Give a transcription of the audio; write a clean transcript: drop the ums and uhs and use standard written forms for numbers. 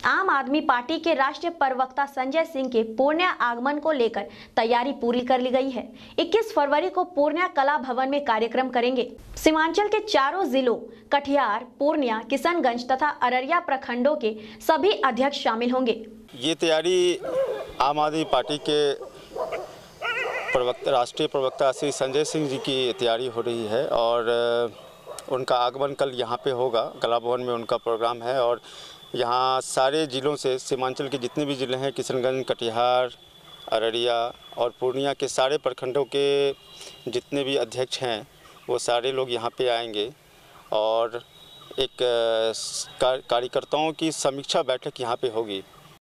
आम आदमी पार्टी के राष्ट्रीय प्रवक्ता संजय सिंह के पूर्णिया आगमन को लेकर तैयारी पूरी कर ली गई है। 21 फरवरी को पूर्णिया कला भवन में कार्यक्रम करेंगे। सीमांचल के चारों जिलों कटिहार, पूर्णिया, किशनगंज तथा अररिया प्रखंडों के सभी अध्यक्ष शामिल होंगे। ये तैयारी आम आदमी पार्टी के राष्ट्रीय प्रवक्ता श्री संजय सिंह जी की तैयारी हो रही है और उनका आगमन कल यहाँ पे होगा। कला भवन में उनका प्रोग्राम है और यहाँ सारे ज़िलों से, सीमांचल के जितने भी ज़िले हैं, किशनगंज, कटिहार, अररिया और पूर्णिया के सारे प्रखंडों के जितने भी अध्यक्ष हैं वो सारे लोग यहाँ पे आएंगे और एक कार्यकर्ताओं की समीक्षा बैठक यहाँ पे होगी।